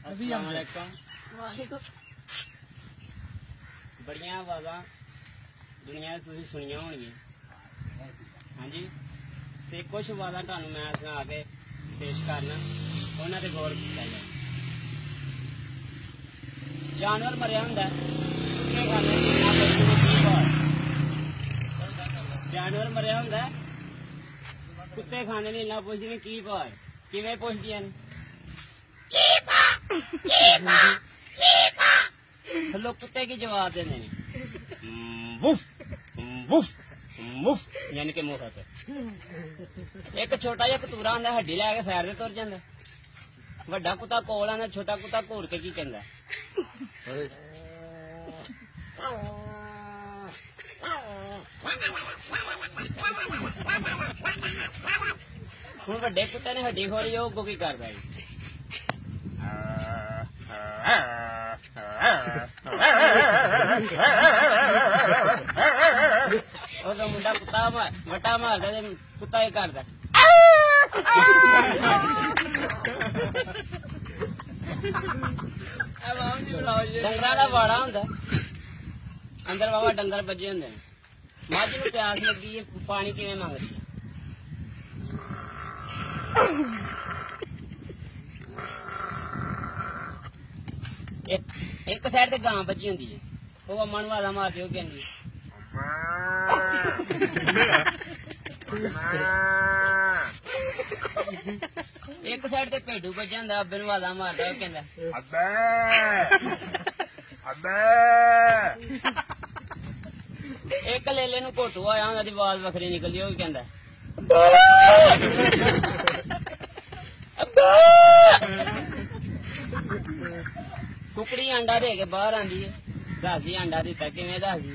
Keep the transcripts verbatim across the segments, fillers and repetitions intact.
अस्सलाम वालेकुम। बड़िया आवाज़ा दुनिया तुसीं सुनिया होणगियां। हाँ जी, ते कुछ आवाज़ा तुहानूं मैं सुना के पेश करना, उन्हां ते गौर कीता जाए। जानवर मरिया हुंदा कुत्ते खाने ना पुछदे की भाल। जानवर मरिया हुंदा कुत्ते खाने नहीं ना पुछदे की भाल। किवें पुछदियां ने? लोग कुत्ते की जवाब देते हैं वुफ वुफ वुफ, यानी कि मुंह खाते। एक छोटा जिहा कतूरा हुंदा हड्डी लैके साइड ते तुर जांदा। वड्डा कुत्ता कोल आंदा, छोटा कुत्ता घूर के की कहंदा? हुण वड्डे कुत्ते ने हड्डी खोली, ओह अग्गों की करदा जी? मुंडा कुत्ता वटा मारदा ते कुत्ता ही करदा। डंगरां दा बाड़ा हुंदा, अंदर बाबा डंगर बज्जे हुंदे ने। मझ नूं प्यास लगी है, पानी किवें मंगदी है? एक, एक साइड ते गां बची हुंदी है, ओह अम्मा नूं आवाज़ां मारदी, ओह कहंदी एक साइड ते भेडू बचा हुंदा, अब्बे नूं आवाज़ां मारदा, ओह कहंदा अब्बे अब्बे। एक लेले नूं घोटू आया हुंदा, दी आवाज़ वखरी निकलदी, ओह कहंदा कुकड़ी अंडा दे के बाहर आंदी है, दसदी अंडा दिता किवें दसदी?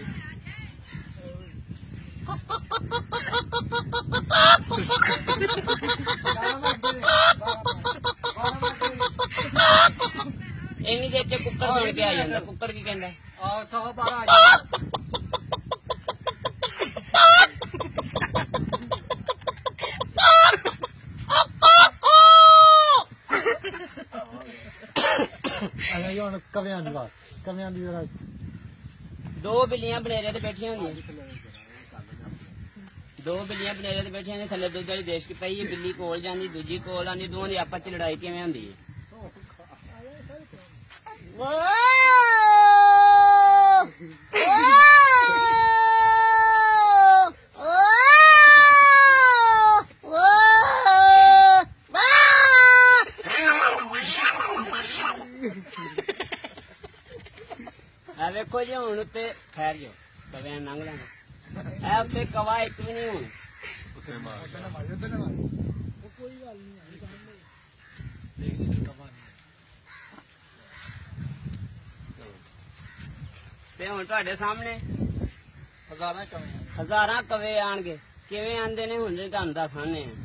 इन्नी देर च कुक्कड़ सुन के आ जांदा। कुक्कड़ की कहंदा? दो बिल्लियां बनेरे ते बैठियां होंदियां, दो बिल्लियां बनेरे ते बैठियां होंदियां, थल्ले दुद्ध वाली देश की पई है। बिल्ली कोल जांदी, दूजी कोल आंदी, दोवां दी आपस च लड़ाई किवें हुंदी है? वेखो जी हुण उत्ते ठहर जाओ, कवे लंघ लेना है। उत्ते कवा एक भी नहीं हुण ते हुण तुहाडे सामने हज़ारां कवे हज़ारां कवे आणगे। किवें आंदे ने हुण तुहानूं दस्सने हैं।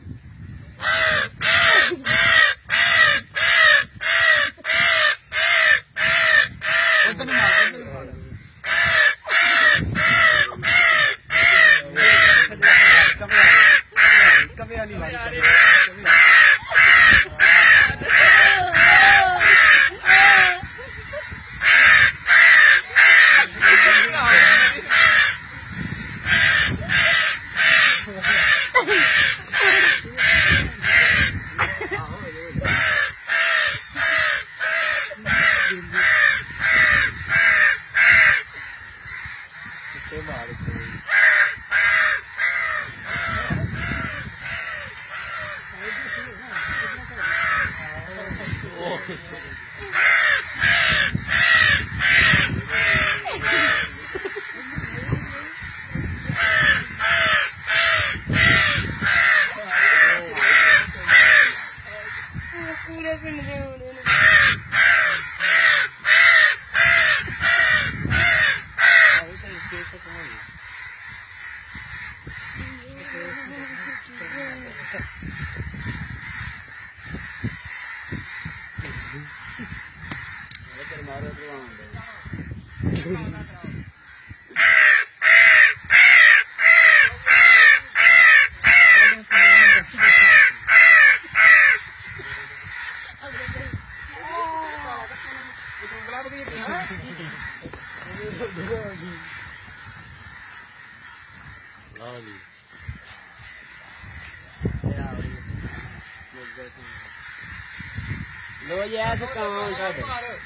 लो जी ऐसे काम साढ़े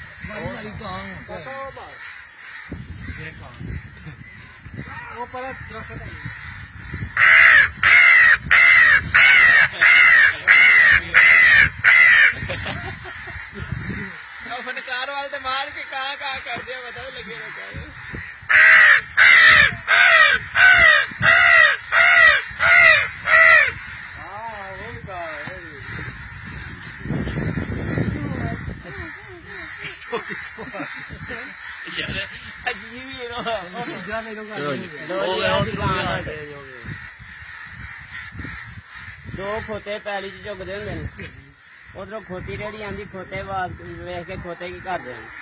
वो पर दरख्त फनकार वाले तो मार के कहाँ कहाँ कर दिया बता लगे रहता दो खोते पैली च चुगदे होंदे ने उधरों खोती रेड़ी आंदी खोते वेख के खोते की करदे ने